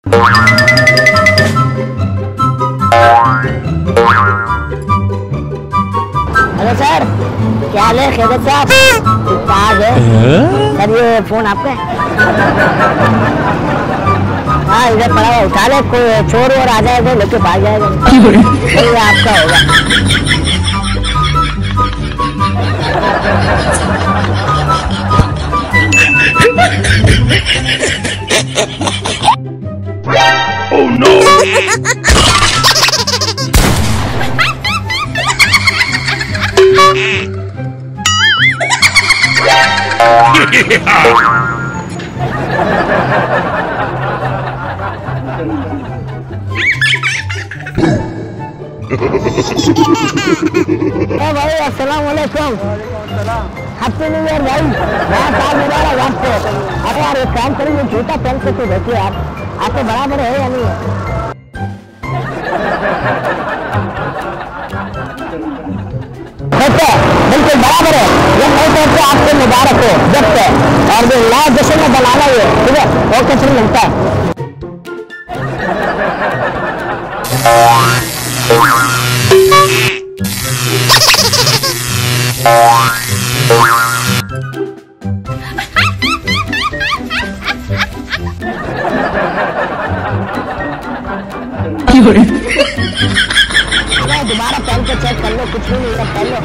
Hello sir, क्या हाल है खैरियत साहब? ताज है सर, ये फोन आपका है? हाँ इधर पड़ा हुआ, उठा ले, कोई चोर और आ जाएगा लेके भाग जाएगा। नहीं आपका होगा। Oh no! भाई अस्सलाम वालेकुम। हैप्पी न्यू ईयर भाई। नया साल मुबारक आपको। अरे यार एक काम करिए, जूता पहन के तो देखिए आप, आपको बराबर है या नहीं है? बिल्कुल बराबर है। ये नए साल से आपको मुबारक हो जब से, और जो नया जश्न में बनाना ही है, ठीक है? ओके फिर मिलता है। दोबारा पहन के चेक कर लो, कुछ भी नहीं है, पहन लो।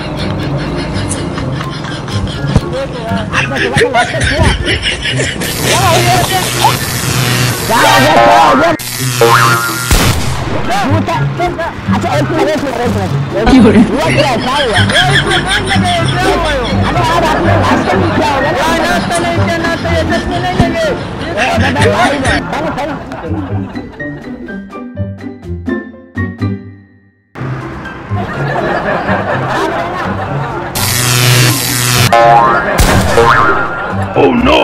आपने सुबह को नाश्ता किया? क्या हो गया? अच्छा एक मिनट हुआ क्या है? क्या हुआ? अरे यार आपने नाश्ता नहीं किया होगा ना? नाश्ता नहीं किया, नाश्ता ये चश्मे नहीं लगे। Oh no!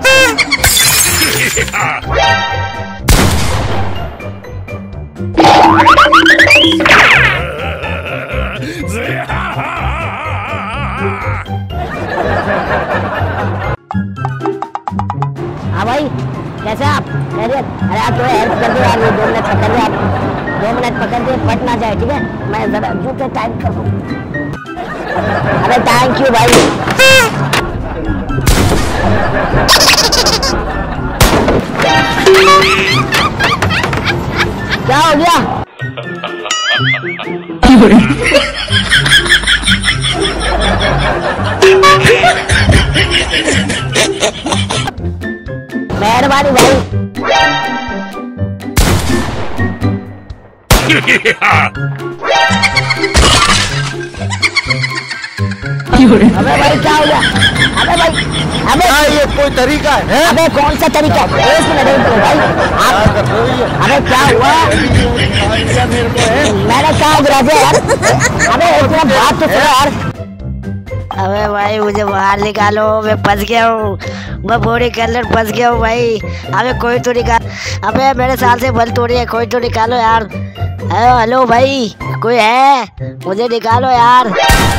हाँ भाई कैसे आप? खैरियत? अरे आप थोड़ा हेल्प कर दो यार, ये 2 मिनट पकड़ दे आप, 2 मिनट पकड़ दे, फट ना जाए, ठीक है? मैं जरा जूते टाइट कर दूँ। अरे थैंक यू भाई। क्या हो गया? मेहरबानी भाई। अबे भाई क्या हो गया? अबे भाई, अबे ये कोई तरीका है? अबे कौन सा तरीका? एक मिनट भाई, आप अबे क्या हुआ? मैंने कहा गिरा यार। अबे एक मिनट बात तो सुनो यार। अबे भाई मुझे बाहर निकालो, मैं फंस गया हूँ, मैं बॉडी के अंदर फंस गया हूँ भाई। अबे कोई तो निकाल, अबे मेरे साल से बल तोड़ी है, कोई तो निकालो यार। हेलो हेलो भाई, कोई है? मुझे निकालो यार।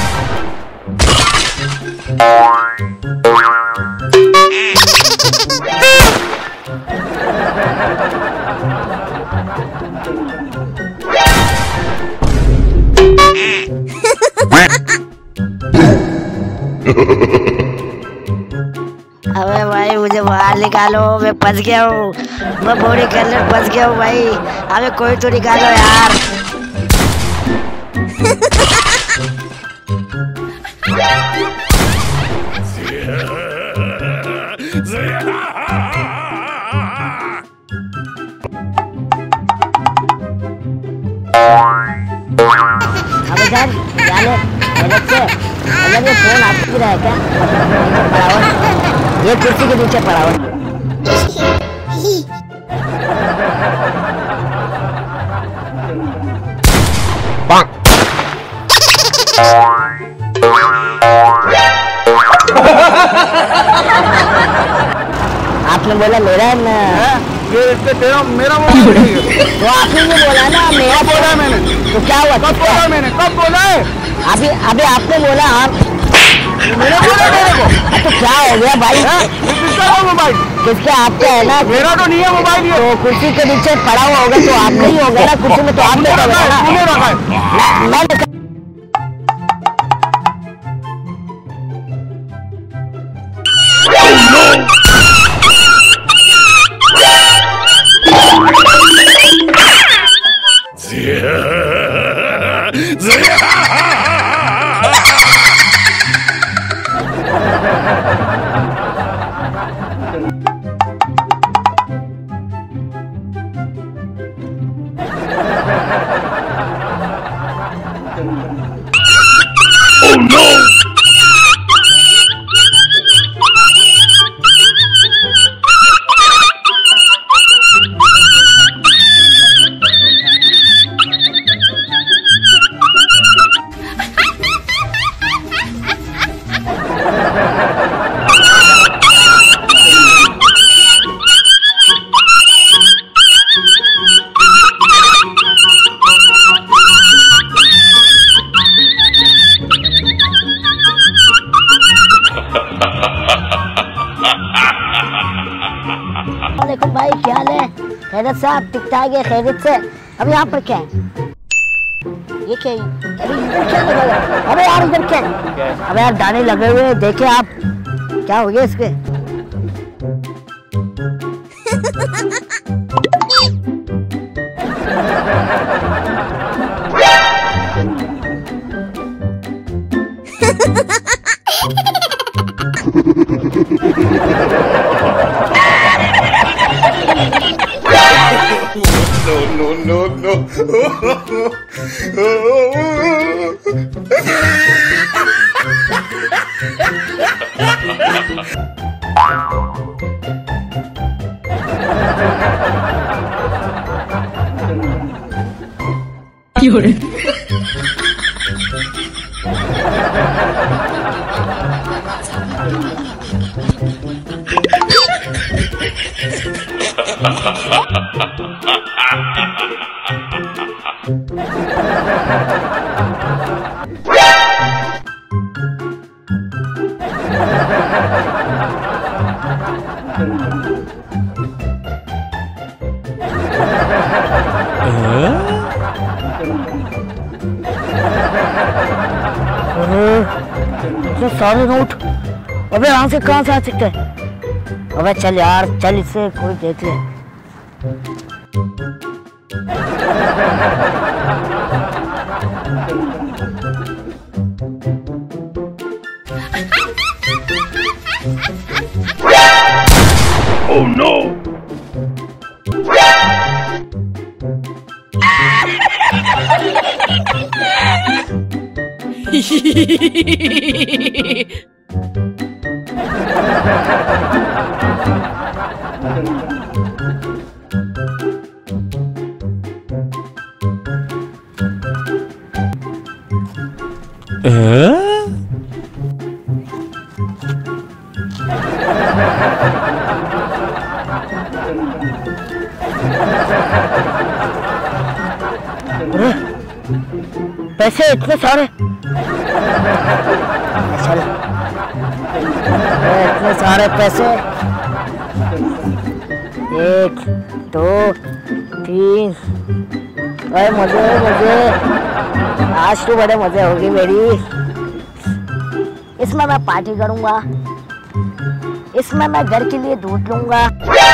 अबे भाई मुझे बाहर निकालो, मैं फंस गया हूँ, मैं बॉडी के अंदर फंस गया हूँ भाई। अबे कोई तो निकालो यार। अबे सर क्या ले बच्चे, मतलब ये फोन आपकी रहा है क्या? पड़ा हुआ ये कुर्सी के नीचे पड़ा हुआ। आपने बोला मेरा है ना, ये तेरा मेरा मोबाइल नहीं है। तो आपने ये बोला ना मेरा बोला है मैंने। तो क्या हुआ? कब बोला मैंने? कब बोला है? अभी अभी आपने बोला आप मेरे बोला मेरे को। तो क्या हो गया भाई? किसका मोबाइल? किसके? आपका है ना? मेरा तो नहीं है मोबाइल ये। तो कुर्सी के नीचे पड़ा हुआ होगा तो आपका ही होगा ना, कुर्सी में तो आपने तूने रखा है। मैं Oh no! देखो भाई, क्या हाल है? खैरियत से? आप ठीक ठाक है? खैरियत से? अब यहाँ पर क्या है? ये क्या है? अरे इधर क्या लगा हुआ है? अबे यार इधर क्या है? अबे यार दाने लगे हुए हैं, देखे आप क्या हो गया इसके? No. अरे सारे नोट अबे यहाँ से कहाँ से आ सकते हैं? अबे चल यार, चल इससे कोई देख ले। Oh no! पैसे इतने सारे? चल इतने सारे पैसे, 1 2 3। अरे मजे आज तो बड़े मजे होगी मेरी। इसमें मैं पार्टी करूंगा, इसमें मैं घर के लिए दूध लूंगा।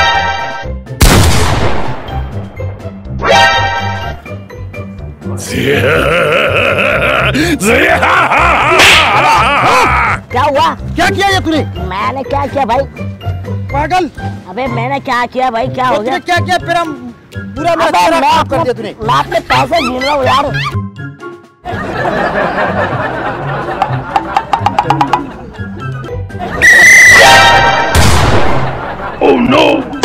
क्या हुआ? क्या किया ये तूने? मैंने क्या किया भाई? पागल! अबे मैंने क्या किया भाई? क्या हो गया? क्या किया? फिर हम पूरा मैच खराब कर दिया तूने। मैं अपने पैसे गिन रहा हूँ यार। Oh no!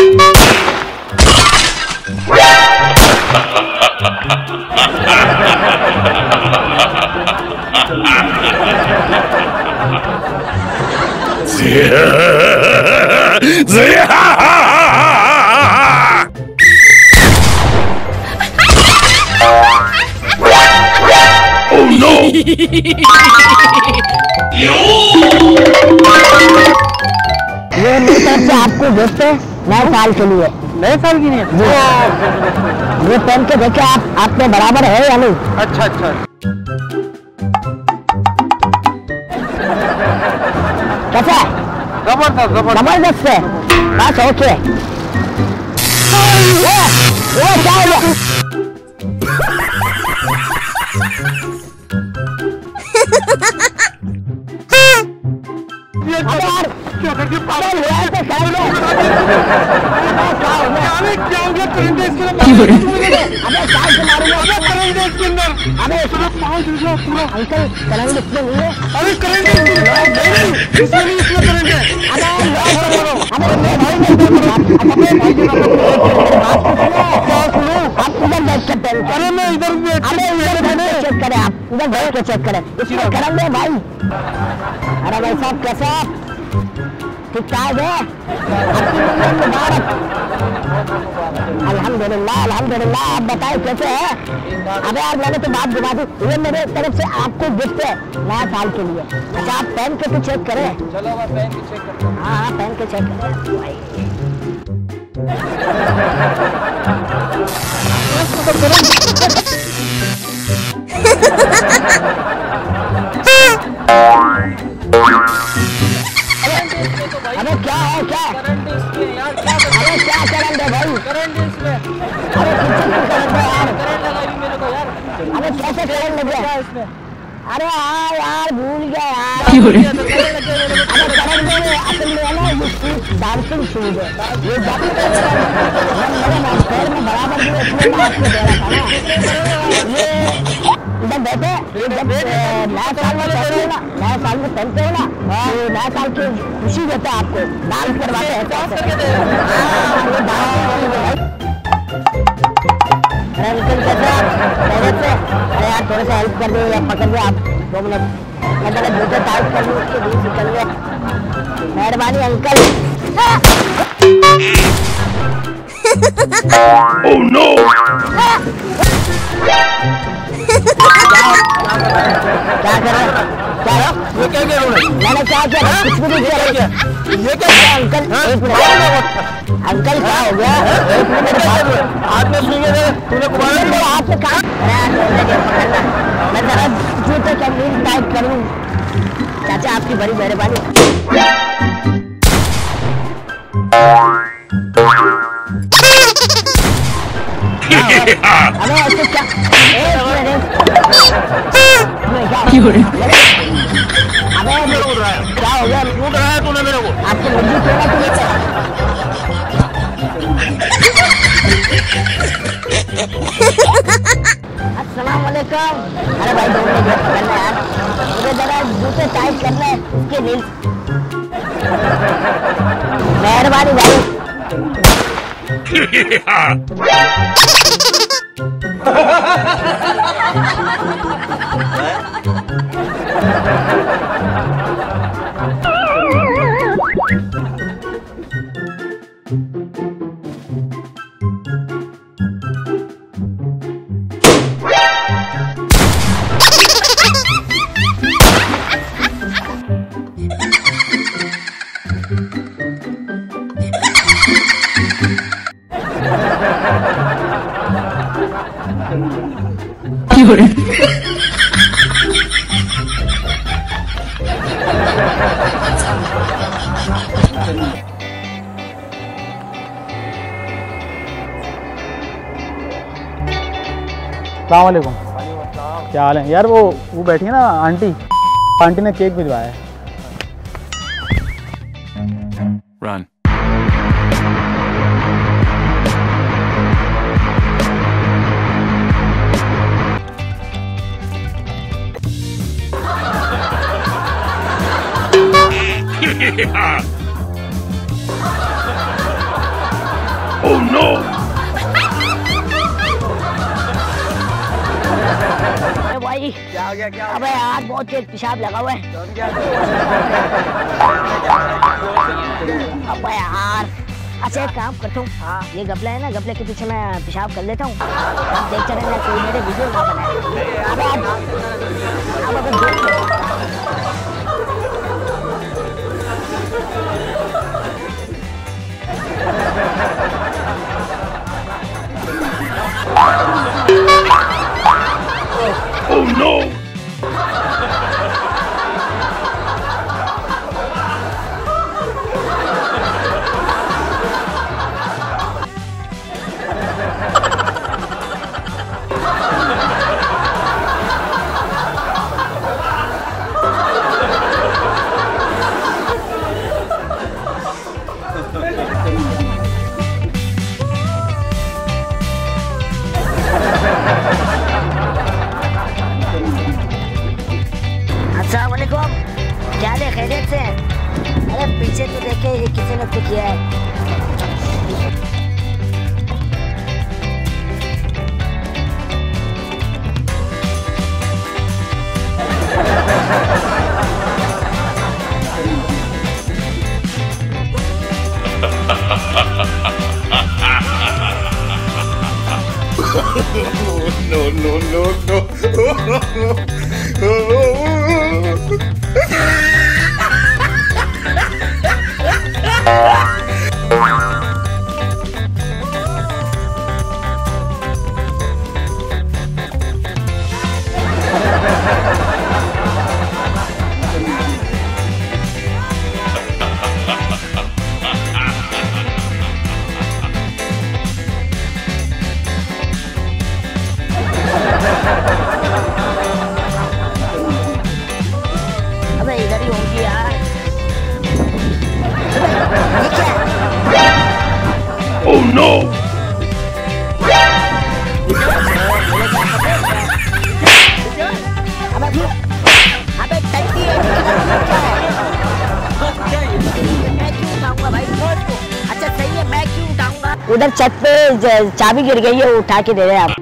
Oh no! ये मेरी तरफ से आपको गिफ्ट है नए साल के लिए। नए साल की नहीं जी ये पहन के देखे आप में बराबर है या नहीं। अच्छा अच्छा कैसा है? जबरदस्त जबरदस्त जबरदस्त है बस ओके। वो क्या हो गया? अबे यार क्या करके पागल हुआ है तो साइड में। क्या हो गया? अबे क्या हो गया करंट इसके अंदर अबे साइड से मारूंगा। अबे करंट इसके अंदर अबे पूरा पाँच रुपया पूरा अंकल करंट इसमें नहीं है। अरे करंट नहीं इसमें नहीं इसमें करंट है। अबे मैं भाई नहीं सुनो आप इधर बैठ के पेन अरे मैं इधर अबे इधर बैठ के चेक करें आप इधर बैठ के चेक करें इसमें करंट है भाई। अरे भाई साहब कैसे आप ठीक ठाक है? आपकी उम्र मुबारक। अल्हम्दुलिल्लाह अल्हम्दुलिल्लाह। आप बताएं कैसे है? अबे यार मैंने तो बात घुमा दी। ये मेरे तरफ से आपको गिफ्ट है नया साल के लिए। अच्छा आप पहन के तो चेक करें। चलो मैं पहन के चेक करता हूं। हाँ पहन के चेक करें भाई। अबे क्या है क्या? करंट इसमें यार क्या अरे क्या करंट है भाई? करंट इसमें अरे किस चीज़ का करंट है यार? करंट लगा मेरे को यार। अबे कैसे करंट लग गया? इसमें अरे हाँ यार भूल गया यार। करंट अरे करंट में असल में है ना ये शूज डांसिंग शूज है। ये मेरे पैर में बराबर भी इसलिए मैं आपको दे रहा था ना। ये इधर बैठे ये जब नया साल में पहनते हो ना नया साल में पहनते हो ना ये नया साल की खुशी देता है आपको डांस करवाते हैं ये डांस। अरे अंकल कैसे आप खैरियत से? अरे यार थोड़ा सा हेल्प कर दो या पकड़ दो आप 2 मिनट। मैं जरा जूते टाइट कर लूँ उसके बीच निकल गया। मेहरबानी अंकल। Oh no! क्या कर रहे हो? क्या ये क्या कर रहा हूं? मैंने क्या किया? कुछ भी नहीं किया। ये क्या अंकल एक मिनट अंकल क्या हो गया? एक मिनट हाथ में सुई है तूने कुमार तो हाथ से काम मैं जरा जूते का नील टाइट करूं। चाचा आपकी बड़ी मेहरबानी। अरे ऐसे क्या अबे क्या हो गया? टूट रहा है तूने मेरे को। आपको मुझे क्यों ना अस्सलाम वालेकुम। अरे भाई 2 मिनट वेट करना यार मुझे जरा जूते टाइट करना है इसके नील। मेहरबानी भाई। अस्सलाम वालेकुम। क्या हाल है यार? वो बैठी है ना आंटी ने केक भिजवाया है। Run. Oh no! भाई क्या हो गया क्या अबे यार बहुत तेज पेशाब लगा हुआ है। अबे यार अच्छा एक काम करता हूँ ये गपला है ना गपले के पीछे मैं पेशाब कर लेता हूँ। आप देखते रहना कोई मेरे वीडियो ना बनाए। अब अगर Oh no! अस्सलामुअलैकुम, क्या हाल है? खैरियत से? अरे पीछे तो देखे, ये किसी ने कुछ किया है। No, no, no, no. अबे इधर ही होगी यार। ये क्या है? Oh no! अबे टंकी है, मैं क्यों उठाऊंगा भाई? अच्छा सही है, मैं क्यों उठाऊंगा? उधर छत पे चाबी गिर गई है, उठा के दे रहे हैं आप।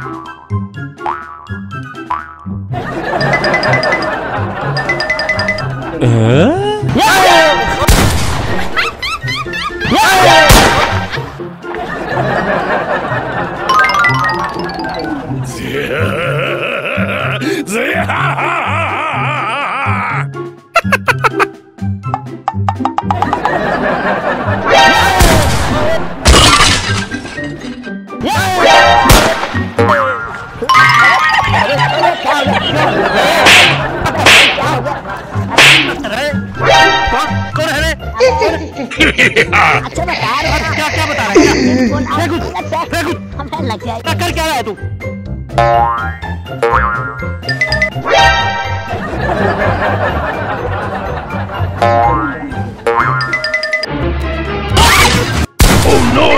कौन है रे? अच्छा बता रहा है। क्या बता रहा है? हमें लग जाए। कर क्या रहा है तू? Oh no!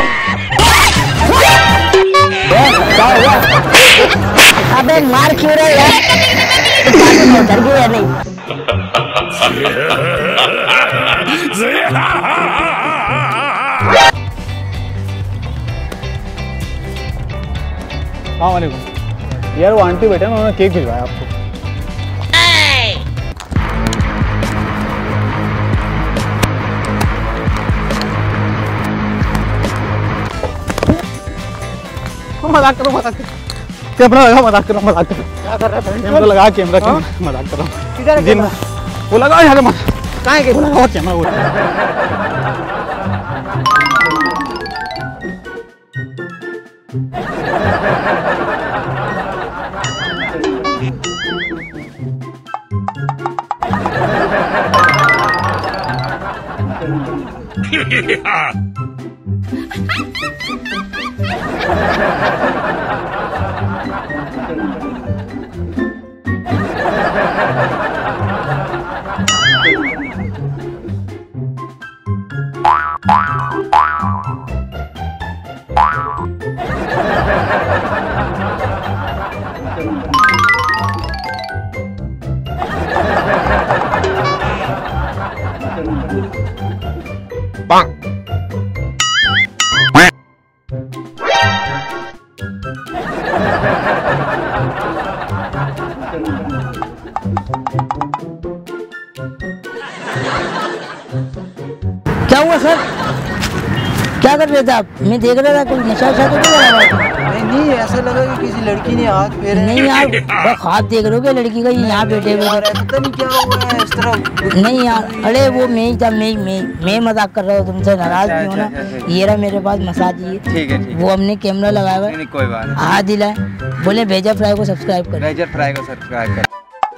अबे मार क्यों रहे यार? डर गया नहीं? वालेकुम यार, वो आंटी बैठे ना, उन्होंने केक भिजवाया आपको। मजाक करो, मजाक करो, कैमरा लगा, मजाक करो, मजाक करो। क्या कर रहा है? कैमरा लगा, कैमरा मजाक करो। किधर है? वो लगा यार, कहाँ है कैमरा? लगा कैमरा वो। क्या हुआ सर? क्या कर रहे थे आप? मैं देख रहा था कोई नशा वशा तो नहीं करा रहा था। नहीं, ऐसा लगा कि किसी लड़की ने हाथ फेरे नहीं यार, बस हाथ देख रहे हो क्या लड़की का, यहाँ बैठे हुए। पता नहीं क्या हुआ है इस तरह। नहीं यार, अरे वो मैं ही था, मैं मजाक कर रहा हूँ, तुमसे नाराज नहीं होना। ये रहा मेरे पास मसाज, ये ठीक है वो हमने कैमरा लगाया हुआ है। नहीं कोई बात नहीं। हाथ दिलाए, बोले भेजा फ्राई को सब्सक्राइब कर। मेजर फ्राई को सब्सक्राइब कर।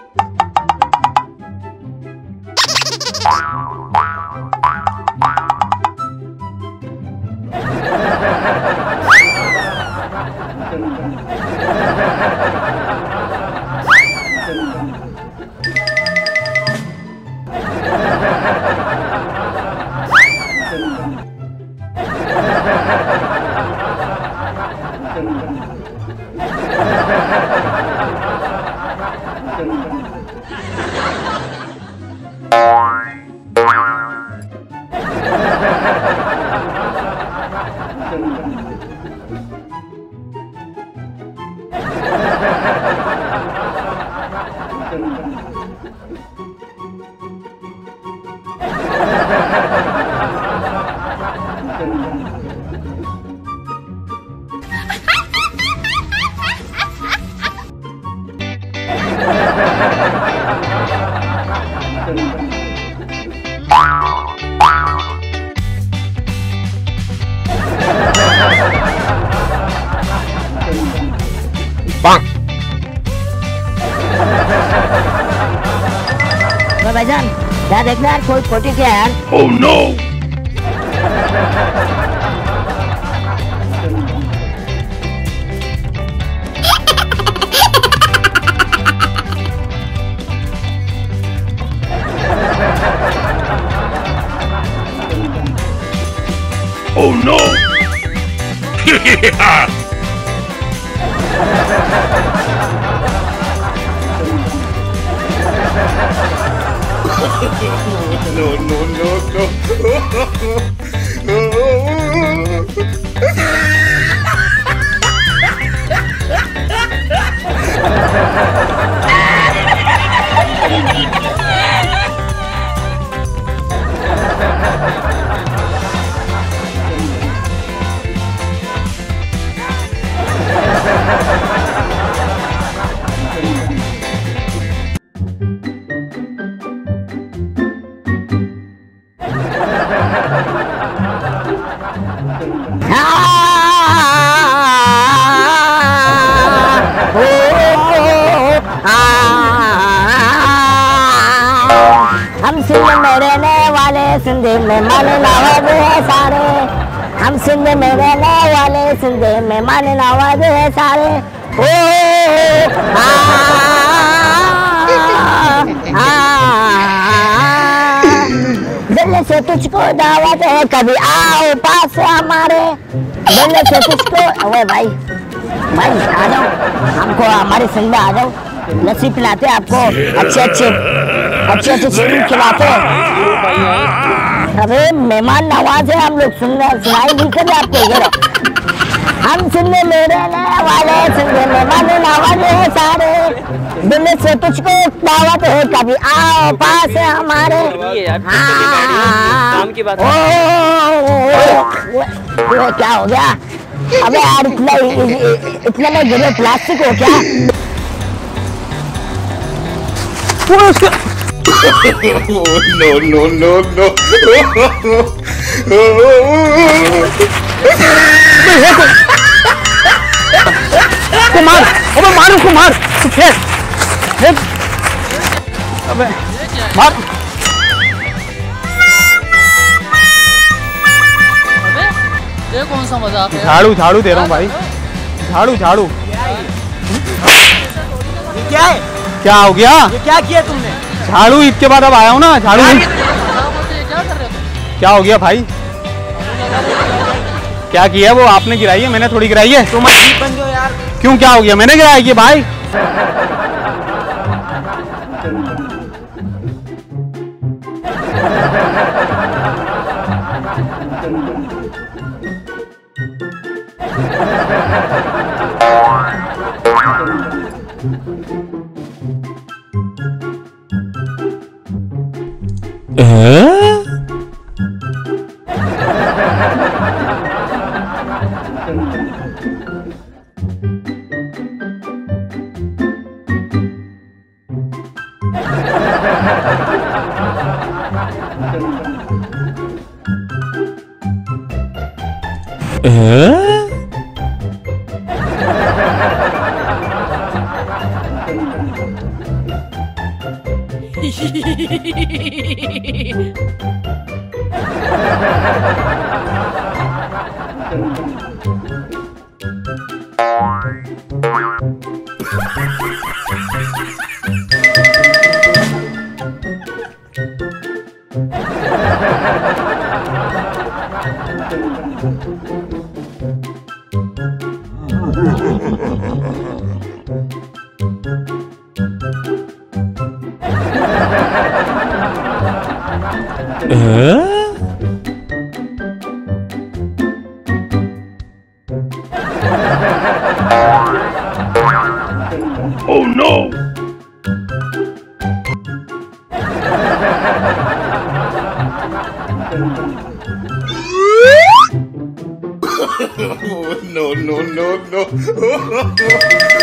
भाईजान क्या देखना यार, कोई खोटी क्या यार। Oh no! Oh no! No, no, no, no. हम सिंध में रहने वाले, सिंधी में माने नवाज है सारे। हम सिंध में रहने वाले, सिंधी में माने नवाज है सारे। दिल से तुझको दावत है, कभी आओ पास हमारे। दिल से तुझको, अरे भाई आ जाओ, हमको हमारे संग में आ जाओ, लस्सी पिलाते आपको, अच्छे चीज खिलाते। अरे मेहमान नवाज है हम लोग, सुनाई नहीं कर आपको। ये हम सिंध में रहने वाले, सिंध में मेहमान नवाज है सारे। दिल से तुझको दावत है, कभी आओ पास हमारे। क्या हो गया? अबे यार इतना में गिरे, प्लास्टिक हो क्या? No, no, no, no. Kumar, अबे मार उसको, मार फेंक, अबे मार। ये कौन सा मजाक है? झाड़ू दे रहा हूँ भाई, झाड़ू। क्या है? क्या हो गया? ये क्या किया तुमने? झाड़ू ईद के बाद अब आया हूँ ना, झाड़ू। क्या कर रहे हो? क्या हो गया भाई? क्या किया? वो आपने गिराई है, मैंने थोड़ी गिराई है। तुम अजीब बन जाओ यार। क्यों, क्या हो गया? मैंने गिराई है भाई। Oh no! Oh, no, no, no, no.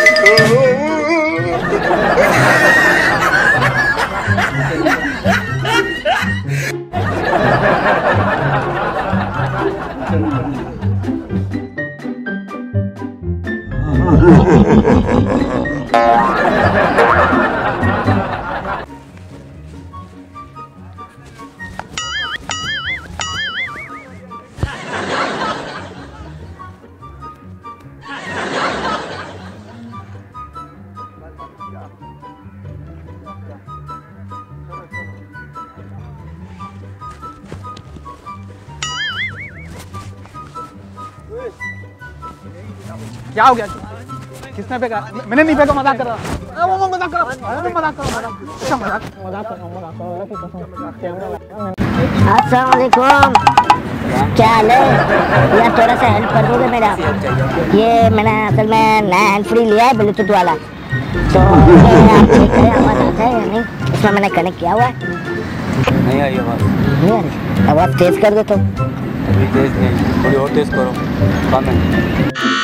क्या हो गया? किसने फेंका? मैंने नहीं फेंका, मजाक कर रहा। वो मजाक कर रहा। अरे मजाक कर रहा। अच्छा मजाक कर रहा। अस्सलाम वालेकुम। क्या हाल है यार? थोड़ा सा हेल्प कर दोगे मेरा? ये मैंने असल में नया हैंड फ्री लिया है ब्लूटूथ वाला, तो आप चेक करें आवाज़ आता है या नहीं। इसमें मैंने कनेक्ट किया हुआ है। नहीं आई आवाज़। नहीं आ रही? आवाज़ तेज कर दो तो। अभी तेज नहीं, थोड़ी और तेज करो। कम है।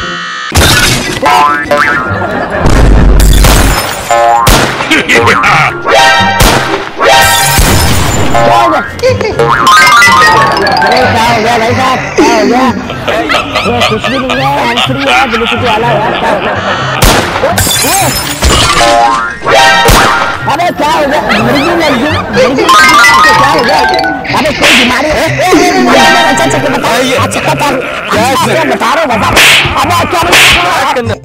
अरे क्या हो गया भाई साहब? क्या हो गया? ये कुछ भी नहीं है, हैंड फ्री है ब्लूटूथ वाला यार। क्या हो गया? अबे क्या हो गया? मुर्गी लग गई। क्या हो गया? अबे कोई बीमारी है? अच्छा बता रहे बता। अबे क्या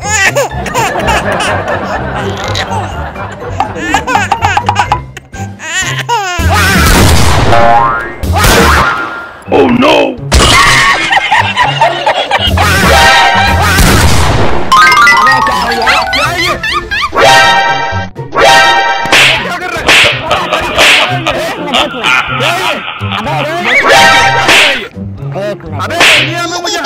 Oh no! अबे मुझे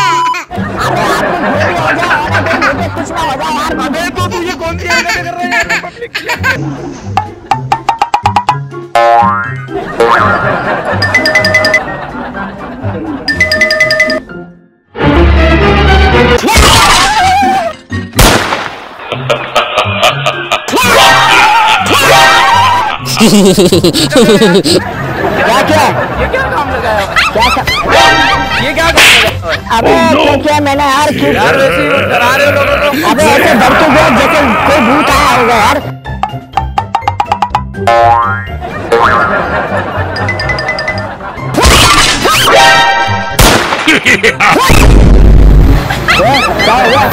कुछ ना हो जाए यार। अबे तो तुझे कौन सी हरकतें कर रहे हैं पब्लिक के लिए? क्या क्या? ये क्या काम लगाया? क्या ये क्या काम लगाया? अबे क्या क्या मैंने यार क्यों यार वैसे ही डरा रहे हो लोगों को। अबे ऐसे डर के गया जैसे कोई भूत आया होगा यार। क्या हो गया?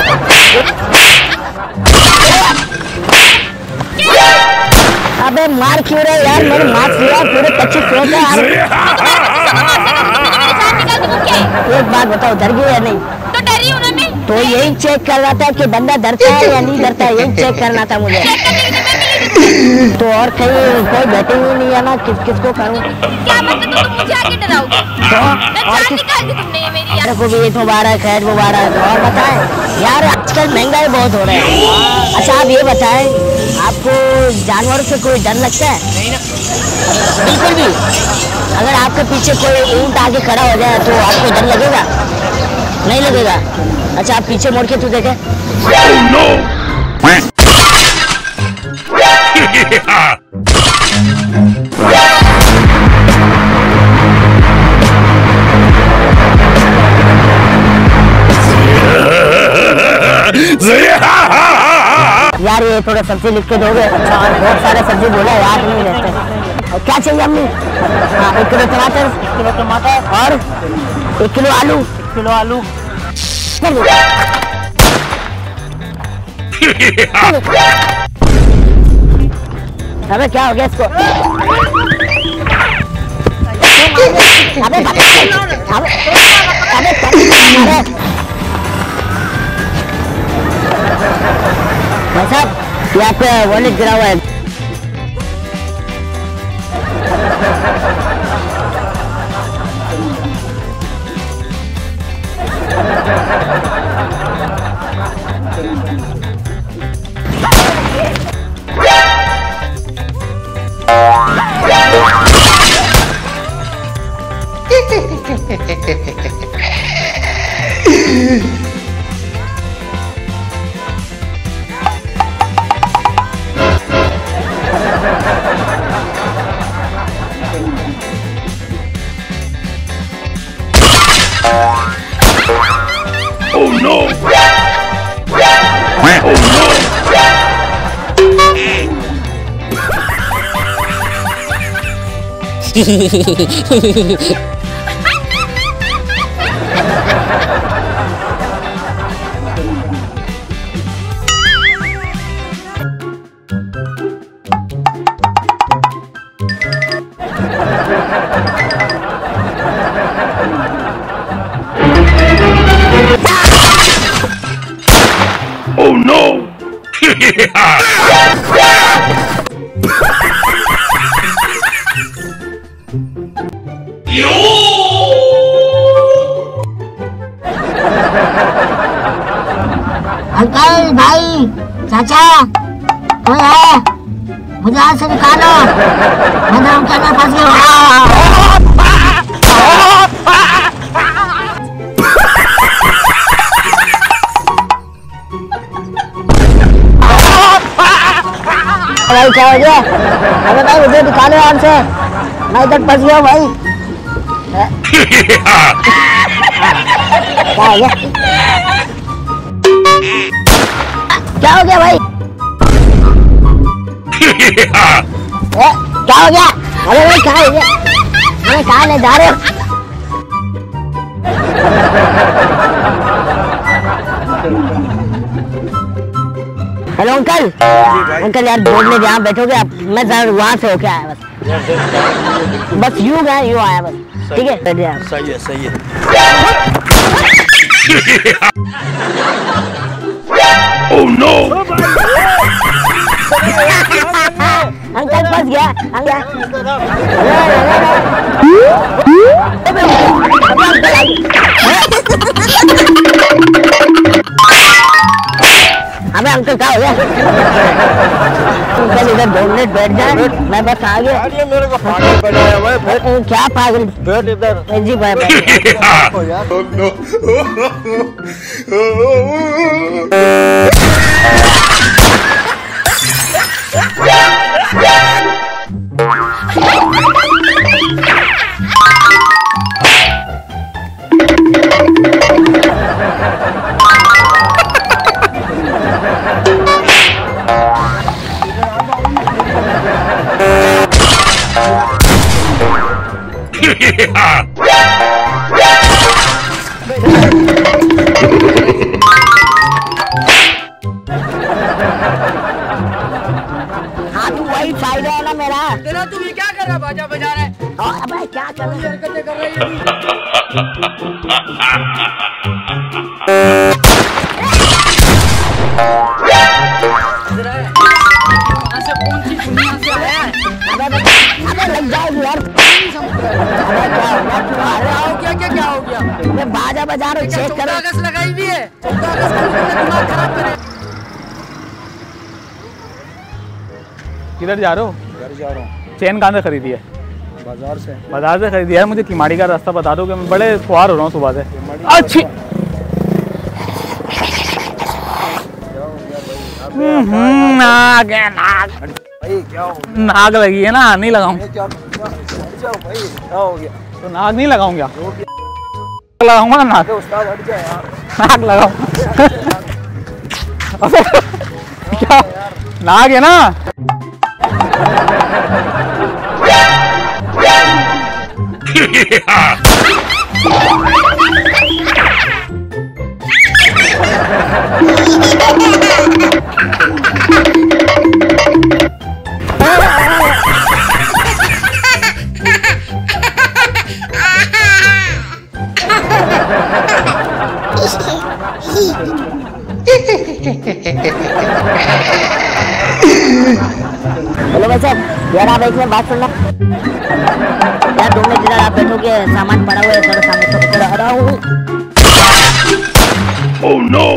अबे मार क्यों रहे यार? मैंने मार लिया पूरे 25 फेंक है यार। एक बात बताओ, डर गई या नहीं? तो डरी हूं ना मैं। तो यही चेक कर रहा था कि बंदा डरता है या नहीं डरता है, यही चेक करना था मुझे। तो और कहीं कोई बैटिंग ही नहीं है ना, किसको करूं? क्या मतलब तुम मुझे आके डराओगे? तो और किस निकाल दी तुमने ये मेरी यार? को भी ईद मुबारक, खैर मुबारक। और बताएं यार, आजकल महंगाई बहुत हो रहा है। अच्छा आप ये बताएं, आपको जानवरों से कोई डर लगता है? नहीं ना। बिल्कुल भी? अगर आपके पीछे कोई ऊंट आके खड़ा हो जाए तो आपको डर लगेगा? नहीं लगेगा? अच्छा आप पीछे मुड़ के तू देखे। Oh no! यार ये थोड़ा सब्जी लिख के दोगे? अच्छा बहुत सारे सब्जी बोला याद नहीं रहते। और क्या चाहिए अम्मी? 1 किलो टमाटर, 1 किलो टमाटर और 1 किलो आलू, 1 किलो आलू। अबे क्या हो गया इसको? अबे भाई साहब यहाँ पे वॉलेट गिरा हुआ है। Oh no! Oh no! Oh no! Uncle भाई चाचा कोई है? मुझे यहाँ से निकालो, मैं तो उनके अंदर फंस गया। भाई क्या हो गया? अबे भाई मुझे निकालो यहाँ से, मैं इधर फंस गया भाई। क्या हो गया? क्या हो गया भाई? क्या हो गया? अरे भाई क्या हो गया? अरे कहाँ ले जा रहे हो? Hello uncle. अंकल यार बोर्ड में जहाँ बैठोगे आप, मैं जरा वहाँ से होके आया बस यूँ गया यूँ आया बस। ठीक है बैठ जाए। सही है सही है। Oh no! अंकल फंस गया। अबे अंकल क्या हो गया? अंकल इधर 2 मिनट बैठ जाए, मैं बस आ गया। मेरे को पागल बनाया भाई। क्या पागल? बैठ इधर जी भाई। Oh no! हाँ तू वही फायदा है ना मेरा। तेरा तू ये क्या कर रहा है? बाजा बजा रहा है? अबे क्या कर रहा है? हरकतें कर रही है। ऐसे कौन सी दुनिया से आया है? अबे लग जाएगी यार। क्या हो गया? मैं बाजा बजा रहा हूँ, चेक करो। 14 अगस्त लगाई हुई है। 14 अगस्त को दिमाग खराब करे। किधर जा रहे हो? घर जा रहा हूँ। चेन कहाँ से खरीदी है? बाजार से। बाजार से खरीदी है। मुझे किमाड़ी का रास्ता बता दो कि मैं बड़े खुआर हो रहा हूँ सुबह से। अच्छी नाग है, नाग भाई क्या हो गया? नाग लगी है ना, नहीं लगाऊं क्या भाई क्या हो गया? तो नाग नहीं लगाऊं क्या? लगाऊंगा ना नाग। उस्ताद हट जा यार। नाग लगाऊं। अबे क्या नाग है ना? हेलो भाई साहब, यार आप एक में बात सुनना यार। 2 मिनट इधर आप बैठोगे, सामान पड़ा हुआ है थोड़ा सामने तो इधर आ रहा हूँ। Oh no!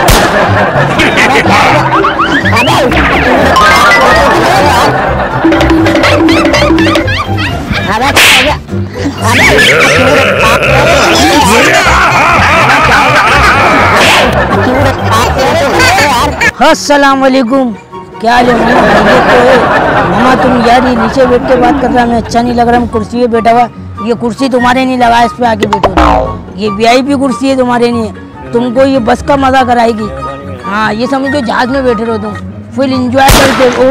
अस्सलाम वालेकुम, क्या हाल है मामा? मामा तुम यार ये नीचे बैठ के बात कर रहा है, अच्छा नहीं लग रहा। मैं कुर्सी पे बैठा हुआ, ये कुर्सी तुम्हारे नहीं लगा, इस पे आके बैठो। ये वीआईपी कुर्सी है, तुम्हारे नहीं है। तुमको ये बस का मजा कराएगी। हाँ ये समझो जहाज में बैठे रहो तुम, फुल एंजॉय करते हो।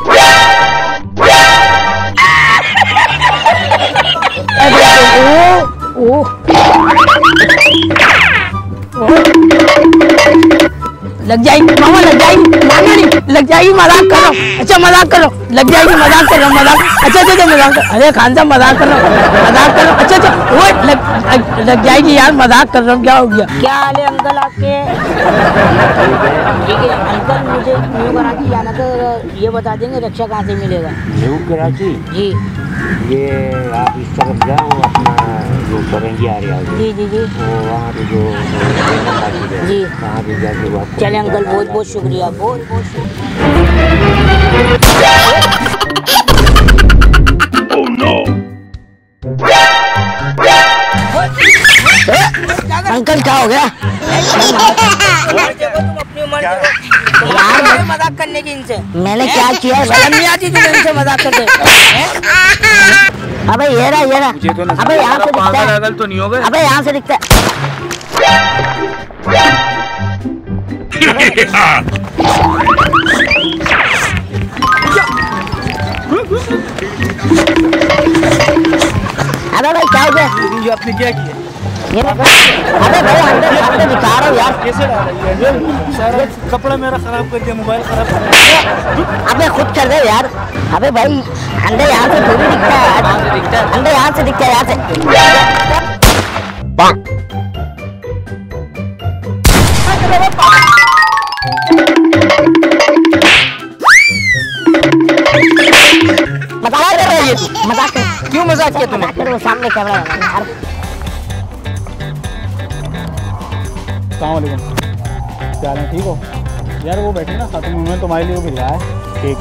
लग जाएगी मामा, लग जाएगी। मामा नहीं लग जाएगी, मजाक कर रहा हूँ। अच्छा मजाक कर रहा हूँ, लग जाएगी, मजाक कर रहा हूँ, मजाक। अच्छा अच्छा मजाक कर, अरे खान साहब मजाक कर रहा हूँ, मजाक कर रहा हूँ। अच्छा अच्छा वो लग जाएगी यार, मजाक कर रहा हूँ। क्या हो गया? क्या हाल है अंकल आपके? ठीक है अंकल, मुझे न्यू कराची जाना था, ये बता देंगे रिक्शा कहाँ से मिलेगा? न्यू कराची जी ये आप इस तरफ जाओ, अपना जो सरंगी आ रही है जी जी जी, वो वहाँ पे जो जी वहाँ पे जाके बात चले अंकल, बहुत बहुत शुक्रिया, बहुत बहुत शुक्रिया। Oh no! अंकल क्या हो गया? यार मजाक करने की इनसे मैंने क्या किया? नहीं आती तुम इनसे मजाक करते। अबे ये रहा। अबे यहाँ से दिखता है, तो नहीं होगा। अबे यहाँ से दिखता है। अबे भाई क्या हो गया? ये आपने क्या किया? अबे भाई अंदर दिखा रहा हूँ यार। कैसे डाला ये सारा कपड़ा मेरा खराब कर दिया, मोबाइल खराब कर दिया। अबे खुद कर दे यार। अबे भाई अंदर यहाँ से थोड़ी दिखता है, अंदर यहाँ से दिखता है, यहाँ से। मजाक कर रहा है ये तू? मजाक कर, क्यों मजाक किया तूने? वो सामने कैमरा है। अस्सलामुअलैकुम, क्या हाल है? ठीक हो यार? वो बैठे ना साथ में, उन्होंने तुम्हारे लिए वो भिजवाया है केक।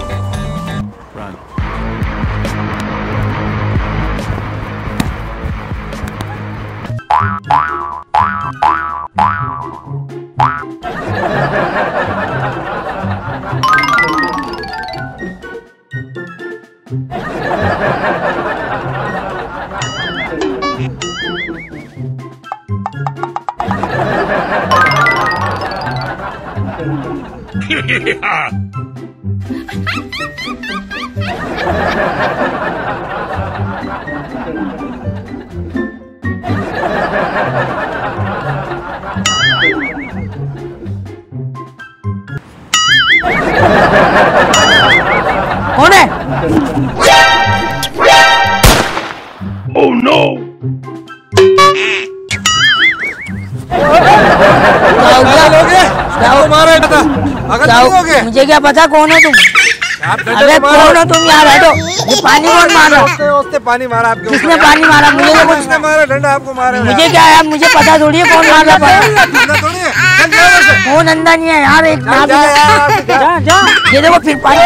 कौन है? Oh no! मुझे क्या पता कौन हो तुम? अबे कौन हो तुम यार? हटो, ये पानी कौन मारा? उसने पानी मारा आपके। किसने पानी मारा? मुझे तो कुछ उसने मारा, डंडा आपको मारा। मुझे क्या है, मुझे पता थोड़ी है कौन मार रहा है। कौन अंधा नहीं है यार? एक नाम ये देखो, फिर पानी।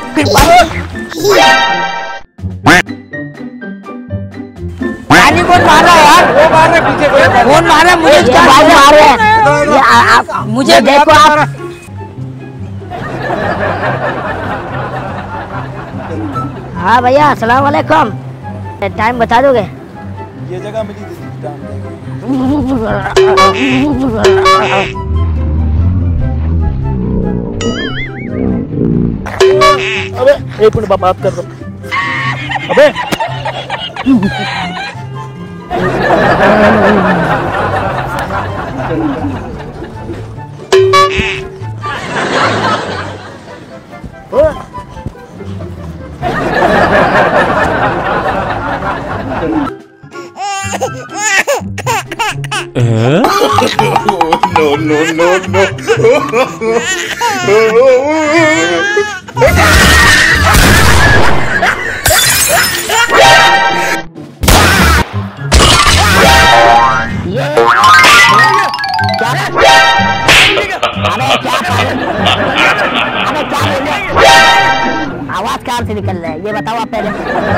पानी कौन मार रहा है यार? वो मार रहे पीछे। कौन मार रहा है? मुझे क्या मार रहे हैं? मुझे देखो आप। हाँ भैया, अस्सलाम वालेकुम। टाइम बता दोगे? ये जगह मिली थी। अबे 1 मिनट बात कर दो। अबे No, no, no, no. आवाज कहाँ से निकल रहा है ये बताओ आप पहले।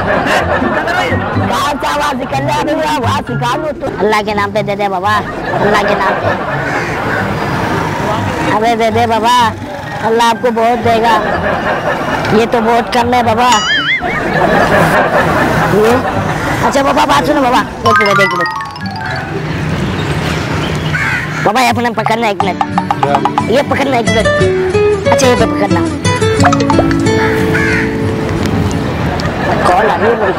कहाँ से आवाज निकल रहा है? आवाज निकालो तो। अल्लाह के नाम पे दे दे बाबा, अल्लाह के नाम पे। अबे दे दे बाबा, अल्लाह आपको बहुत देगा। ये तो बहुत कम है बाबा। ये अच्छा बाबा बात सुनो बाबा, एक मिनट बाबा, ये अपने पकड़ना 1 मिनट, ये पकड़ना 1 मिनट। अच्छा ये पे पकड़ना। कॉल आ रही है मेरी।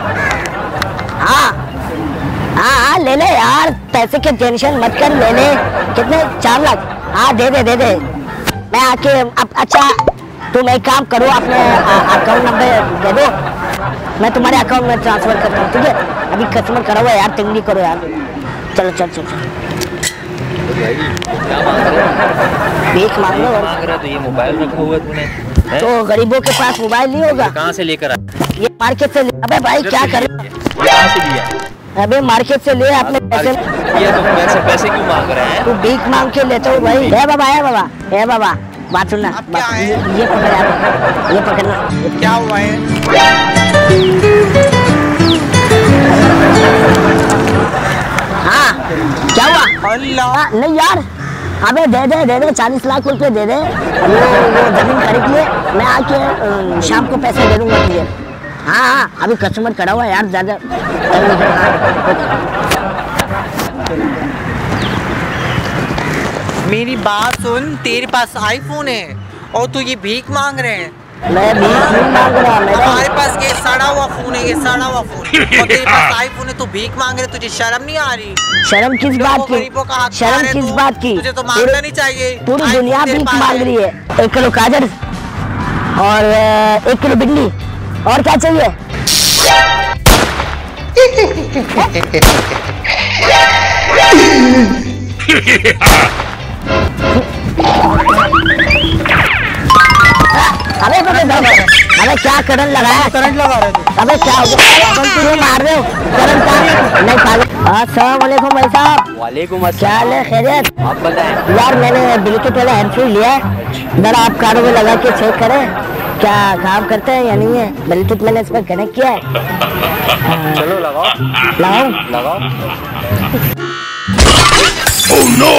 हाँ ले ले यार, पैसे की टेंशन मत कर, ले ले। कितने? 4 लाख? हाँ दे दे मैं आके अब। अच्छा तुम एक काम करो, अपने अकाउंट नंबर दे दो, मैं तुम्हारे अकाउंट में ट्रांसफर करता हूँ, ठीक है? अभी कस्टमर करा हुआ है यार, तिंगली करो यार। चलो चल चल क्या मांग रहे हो? भीख मांग लो। मांग रहा तो ये मोबाइल रखा हुआ तूने? तो गरीबों के पास मोबाइल नहीं होगा? कहाँ से लेकर आया? ये मार्केट से। अबे भाई क्या करे? कहाँ से लिया? अबे मार्केट से ले, अपने पैसे। ये तो पैसे क्यों मांग रहे हैं? तू भीख मांग के लेते हो भाई। है बाबा बात सुनना। ये पकड़ यार, ये पकड़ना। क्या हुआ है? हाँ क्या हुआ? अल्लाह नहीं यार, अबे दे दे 40 लाख रुपए दे दे। वो जमीन खरीद लिए, मैं आके शाम को पैसे दे दूंगा तुझे। हाँ अभी कस्टमर खड़ा हुआ यार, ज्यादा मेरी बात सुन, तेरे पास आईफोन है और तू ये भीख मांग रहे हैं। मैं भीख नहीं मांग रहा, हमारे पास ये सड़ा हुआ फोन है, ये सड़ा हुआ फोन, और तेरे पास आईफोन है, तू भीख मांग रहे, तुझे शर्म नहीं आ रही? शर्म किस बात की? शर्म किस बात की? तुझे तो मांगना नहीं चाहिए। पूरी दुनिया भीख मांग रही है। 1 किलो गाजर और 1 किलो भिंडी, और क्या चाहिए? अबे क्या करंट लगाया? करंट लगा रहे थे। अबे क्या हो गया? क्यों मार रहे हो? करंट का नहीं पागल। अस्सलाम वालेकुम भाई साहब। वालेकुम क्या हाल है? खैरियत? आप बताएं। यार मैंने ब्लूटूथ वाला हेडफोन लिया है, जरा आप कानों में लगा के चेक करें क्या काम करता है या नहीं है। ब्लूटूथ मैंने इस पर कनेक्ट किया है। चलो लगाओ। Oh no!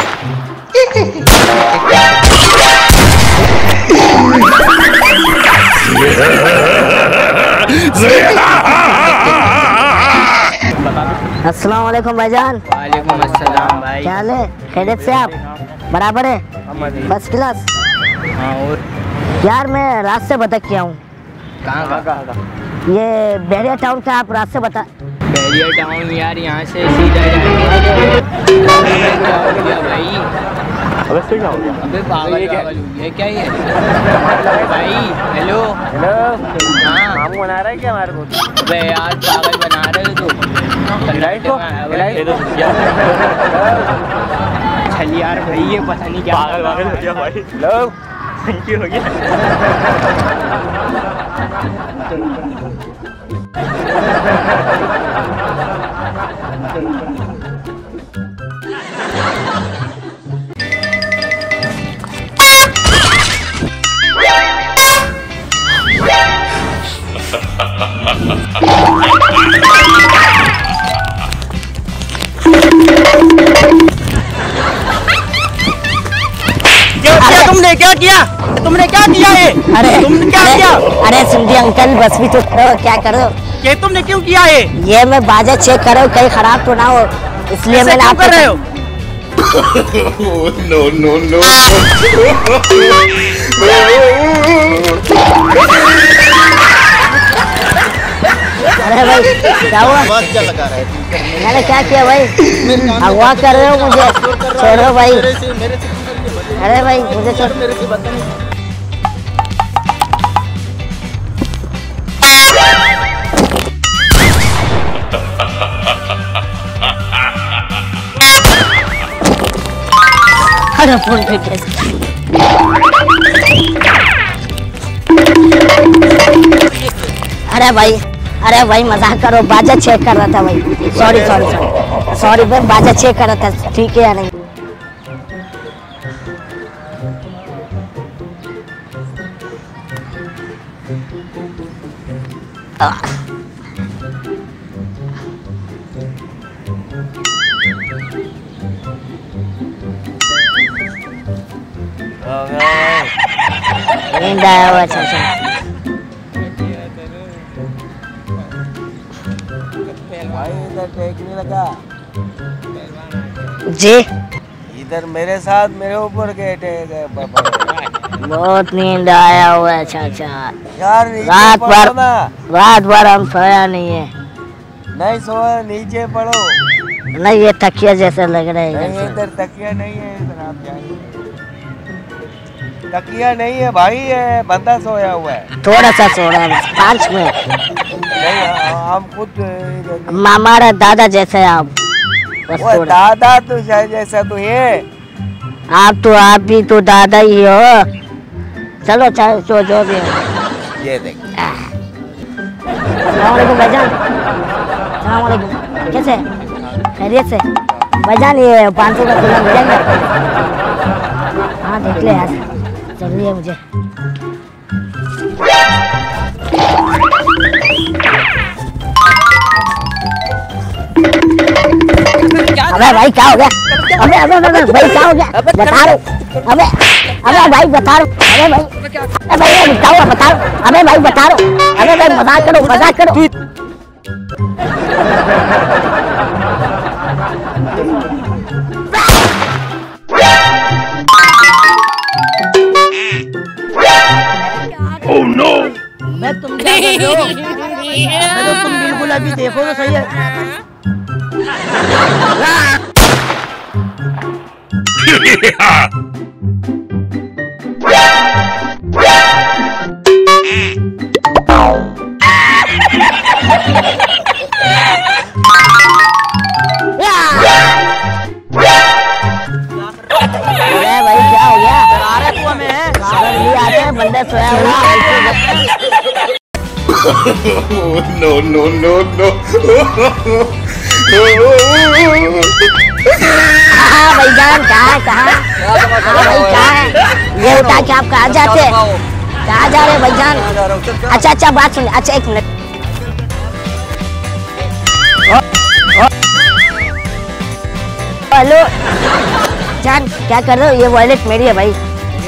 अस्सलाम वालेकुम भाईजान। वालेकुम अस्सलाम भाई। क्या हाल है? खैरियत से आप? बराबर है, फर्स्ट क्लास। हाँ और यार मैं रास्ते भटक गया हूँ। कहाँ? ये बहरिया टाउन का आप रास्ते बता। बहरिया टाउन यार, यहाँ से सीधा जाएंगे। भाई अबे सही क्या हो गया? अबे पागल ये क्या ये भाई? हेलो हाँ, नाम बना रहा है क्या हमारे को? अबे यार पागल बना रहे हो तू। चल यार भाई, ये पता नहीं क्या पागल हो गया भाई। लोग थैंक यू हो गया। तुमने क्या किया ये? अरे तुमने क्या किया? अरे सिंधी अंकल बस भी तो करो, क्या करो? ये तुमने क्यों किया है? ये मैं बाजा चेक करो कहीं खराब तो ना हो, इसलिए मैंने आपको कर रहे हो? No, no, no. भाई क्या हुआ? आवाज क्या लगा रहा है? मैंने क्या किया भाई? अगवा कर रहे हो मुझे? छोड़ो भाई। अरे भाई मुझे छोड़। मेरे से बात नहीं। अरे फोन पे कैसे? अरे भाई मजाक करो, बाजा चेक कर रहा था भाई। सॉरी भाई, बाजा चेक कर रहा था, ठीक है या नहीं? नींद आया हुआ चाचा। भाई इधर टेकने लगा। जी इधर मेरे साथ मेरे ऊपर के बहुत नींद आया हुआ है चाचा। यार रात भर हम सोया नहीं है। नहीं सोया, नीचे पड़ो। नहीं ये तकिया जैसा लग रहा है। नहीं इधर तकिया नहीं है, इधर आप जाइए। तकिया नहीं है भाई, है बंदा सोया हुआ है। थोड़ा सा सो रहा है, 5 मिनट। नहीं हम खुद हमारा दादा जैसे आप। बस वो दादा तो शायद जैसा तो है। आप भी तो दादा ही हो। चलो चाहे जो भी हो। ये देख। अस्सलामुअलैकुम भाईजान। अस्सलामुअलैकुम। कैसे खैरियत से भाईजान? ये 500 का खुला मिल जाएगा? हाँ देख ले यार, जरूरी है मुझे। अबे भाई क्या हो गया? अबे भाई क्या हो गया? बता रहा हूँ। अबे भाई बता रहा हूँ। अबे भाई क्या हुआ बता रहा हूँ। अबे भाई बता रहा हूँ। अबे भाई मजाक करो। Oh no! मैं तुम क्या कर रहे हो? तो तुम बिल्कुल अभी देखो तो सही है। भाई क्या हो गया? बंदा सोया हुआ। No, no, no, no. भाईजान कहाँ है? ये उठा के आप कहाँ जाते हैं? कहाँ जा रहे भाईजान? अच्छा बात सुन। अच्छा 1 मिनट। हेलो जान, क्या कर रहे हो? ये वॉलेट मेरी है भाई।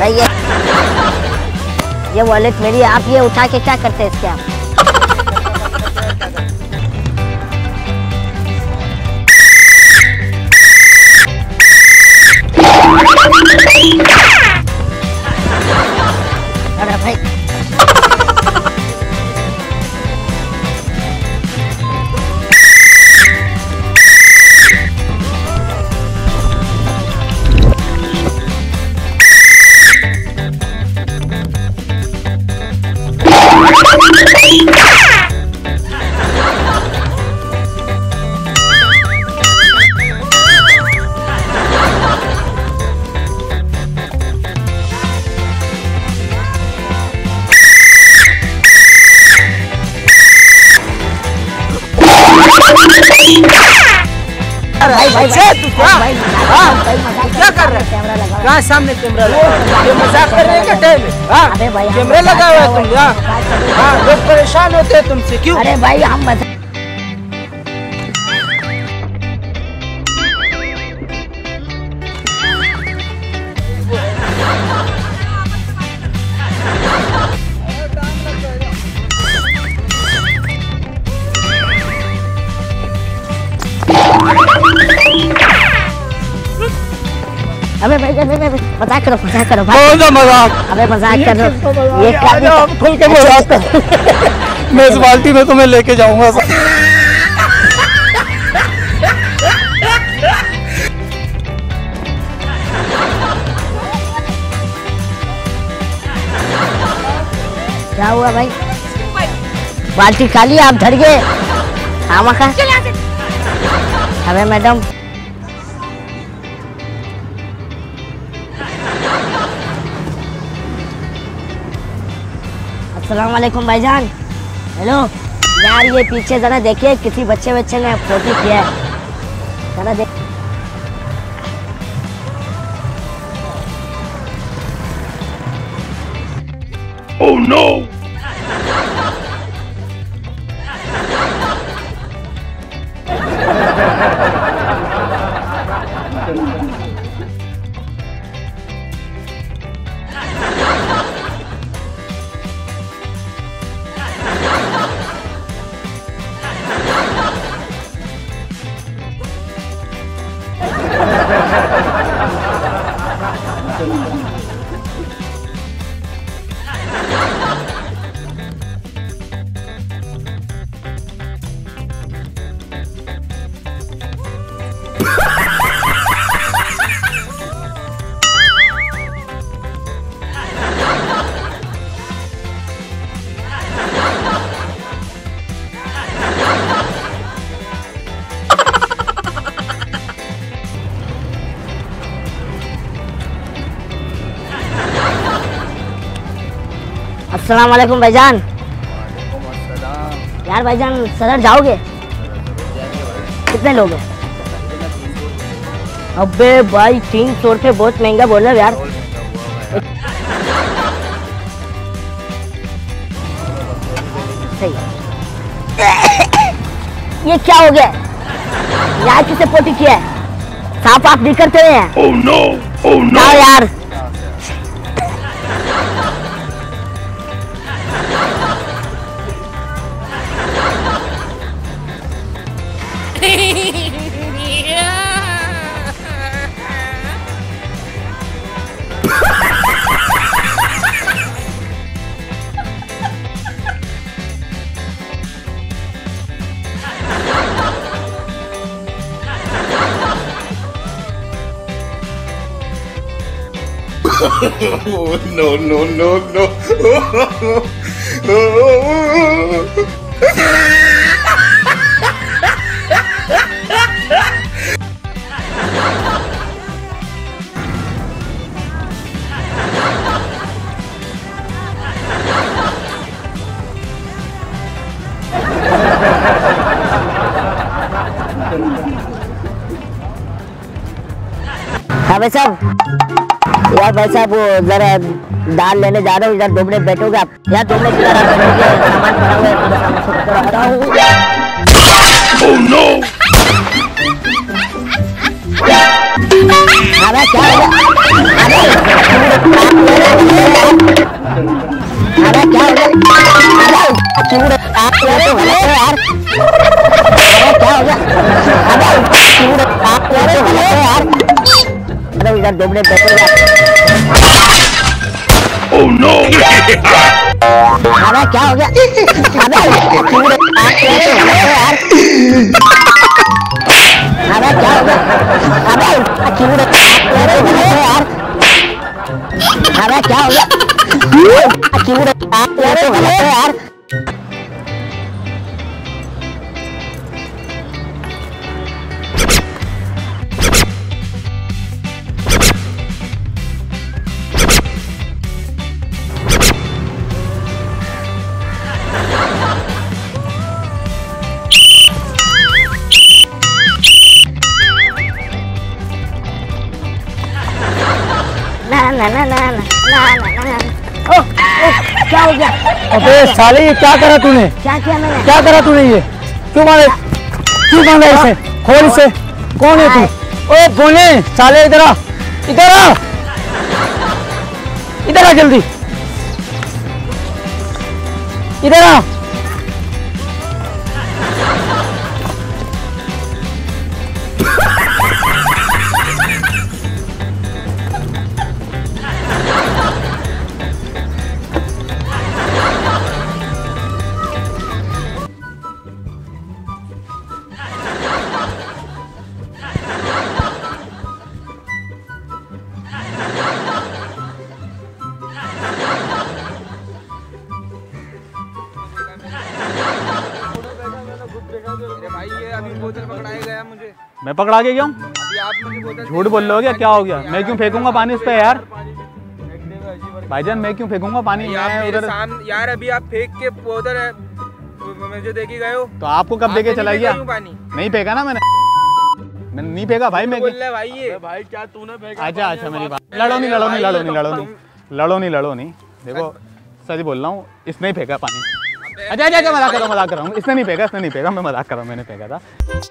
ये वॉलेट मेरी है। आप ये उठा के क्या करते हैं इसके? आप अरे भाई क्या कर रहे हैं? कहाँ सामने कैमरा लगा? ये मजाक कर रहे हैं क्या? टाइम कैमरा लगा हुआ है तुम? हाँ लोग परेशान होते हैं तुमसे, क्यों? अरे भाई हम मजाक। अबे भाई मजाक करो भाई। मजाक। अबे मजाक करो। ये खुल के मजाक कर। मैं इस बाल्टी में तुम्हें लेके जाऊंगा। क्या हुआ भाई? बाल्टी खाली, आप धर गए। हाँ मखा। अबे मैडम, अस्सलाम वालेकुम भाईजान। हेलो यार, ये पीछे जरा देखिए, किसी बच्चे ने फोटो किया है, जरा देख। Oh no! अस्सलाम वालेकुम भाईजान। यार भाईजान सदर जाओगे? कितने लोग हैं? अबे भाई 300 रुपये बहुत महंगा बोल रहे हो यार। सही। ये क्या हो गया यार? किसे पोटी किया है? साफ आप नहीं करते हैं? Oh no! Oh no! यार Oh no no no no! हाँ भाई साहब, यार भाई साहब वो जरा दाल लेने जा रहा हूँ, इधर 2 मिनट बैठोगे आप? यार 2 मिनट इधर आप बैठोगे, सामान पड़ा हुआ है, थोड़ा सामान से आ रहा हूँ। Oh no! अबे क्या हो गया? अबे क्या हो गया? क्यों आप यार? अबे क्या हो गया? अबे क्यों आप यार? अरे इधर 2 मिनट बैठोगे आप? Oh no! अबे क्या हो गया? अबे क्यों आप यार? अबे क्या हो गया? अबे क्यों यार? अबे क्या हो गया? क्यों आप यार? ना ना ना ना ना ना ना। ओ, क्या हो गया? अबे साले ये क्या करा तूने? क्या किया मैंने? क्या करा तूने ये? क्यों मारे? क्यों मांगा इसे? खोल इसे। कौन है तू? ओ बोले साले, इधर आ, इधर आ, इधर आ जल्दी, इधर आ। मैं पकड़ा के गया हूँ? झूठ बोल रहे हो क्या? क्या हो गया? मैं क्यों फेंकूंगा पानी इस पे यार? भाईजान मैं क्यों फेंकूंगा पानी? मैं उधर यार अभी आप फेंक के उधर मुझे देखे गए हो तो आपको कब देके चला गया? नहीं फेंका ना मैंने नहीं फेंका भाई। मैं भाई ये भाई क्या तूने फेंका? अच्छा मेरी बात लड़ो नहीं। देखो सच बोल रहा हूँ, इसने ही फेंका पानी। अच्छा मजाक कर रहा हूँ। इसने नहीं फेंका, मैं मजाक कर रहा हूँ, मैंने फेंका था।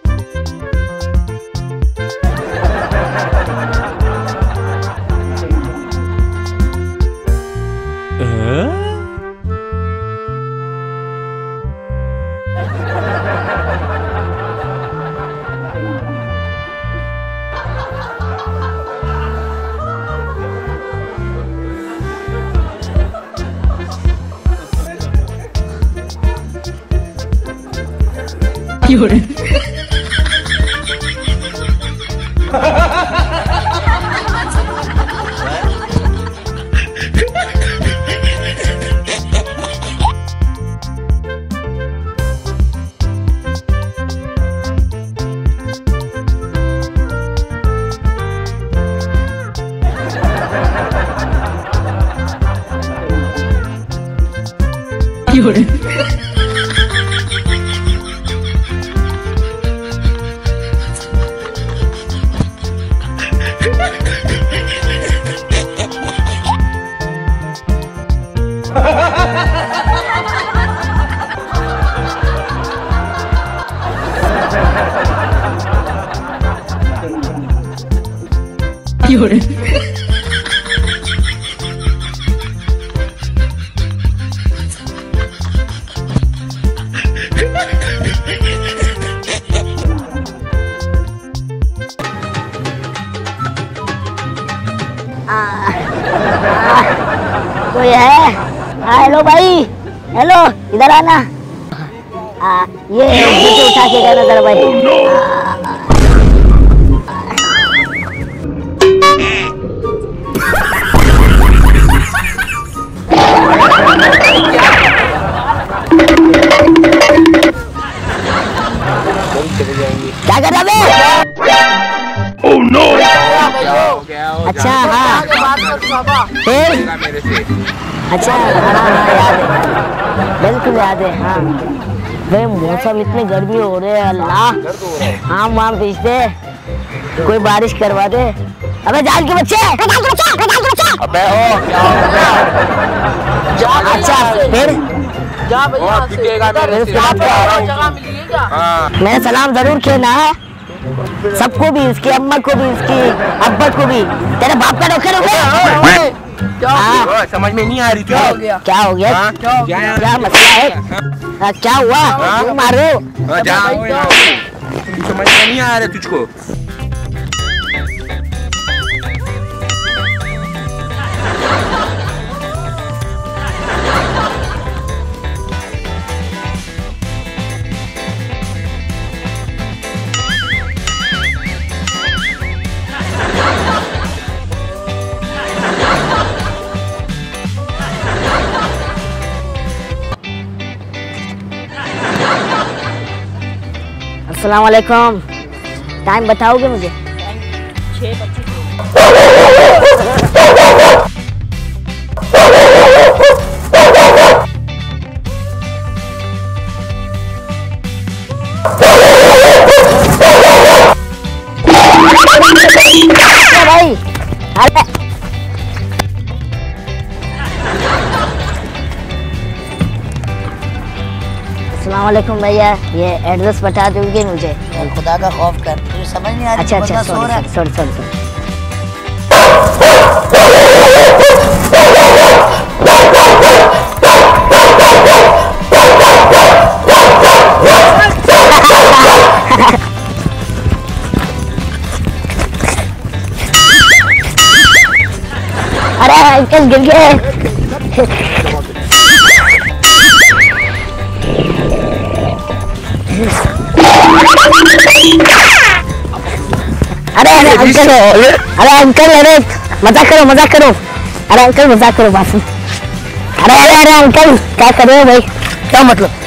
कोई है? हेलो भाई, हेलो इधर आना। ये जूते उठा के जाना जरा भाई। क्या कर रहा है? Oh no! अच्छा हाँ फिर अच्छा हाँ याद है, बिल्कुल याद है। हाँ भाई मौसम इतने गर्मी हो रहे हैं अल्लाह। आम वाम बेच दे, कोई बारिश करवा दे। अबे जान के बच्चे अबे हो क्या? अच्छा फिर मैं सलाम जरूर कहना है सबको भी, इसकी अम्मा को भी, इसकी अब्बा को भी। तेरे बाप का डॉक्टर हो गया? समझ में नहीं आ रही। क्या हो गया? क्या मसला है? क्या हुआ? क्यों मारो? समझ में नहीं आ रहा तुझको? अस्सलाम वालेकुम। टाइम बताओगे मुझे? 6:25। भाई अरे अस्सलाम वालेकुम भैया, ये एड्रेस बता दोगे मुझे? खुदा का खौफ कर, तुझे समझ नहीं आ रही? अच्छा सॉरी। अरे अंकल गिर गए। अरे अंकल अरे मजाक करो। अरे अंकल मजाक करो बस। अरे अंकल क्या कर रहे हो भाई? क्या मतलब?